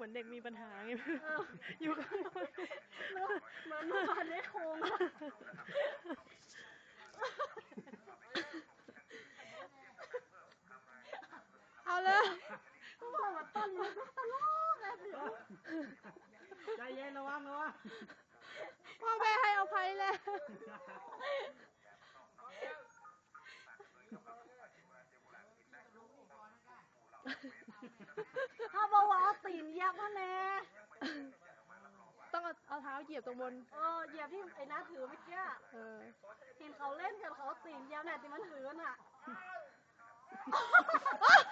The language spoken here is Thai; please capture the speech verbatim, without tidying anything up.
อนเด็กมีปัญหาไงอยู่ข้างบนเหมือนเมื่อวานได้โค้งเอาเลยก็บอกว่าต้นมันก็ตลกเลยใจเย็นระวังระวังพ่อแม่ให้อภัยแล้วถ้าบอกว่าเอาตีนเหยียบมาแน่ต้องเอาเท้าเหยียบตรงบนเออเหยียบที่ไอ้น้าถือเมื่อกี้เออเห็นเขาเล่นกันเขาตีนเหยียบแหละที่มันถือน่ะ